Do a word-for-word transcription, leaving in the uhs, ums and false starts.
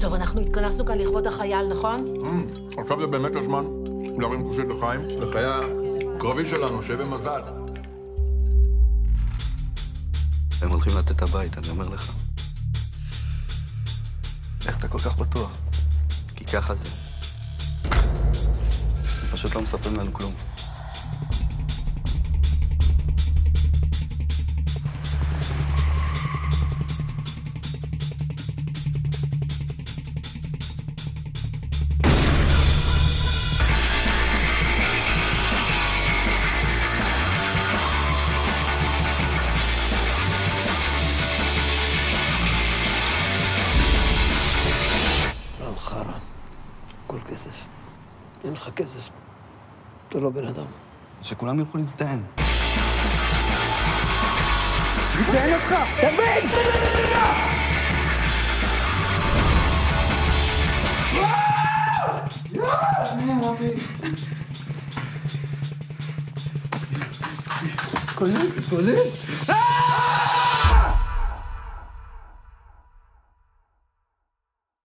טוב, אנחנו התכנסנו כאן לכבוד החייל, נכון? עכשיו זה באמת הזמן להרים כוסית לחיים, לחיי הקרבי שלנו, שיהיה במזל. הם הולכים לתת את הבית, אני אומר לך. איך אתה כל כך בטוח? כי ככה זה. הם פשוט לא מספרים לנו כלום. חרא, כל כסף. אין לך כסף, אתה לא בן אדם. שכולם ילכו להזדהן. נציין אותך! תבין! קולט, קולט!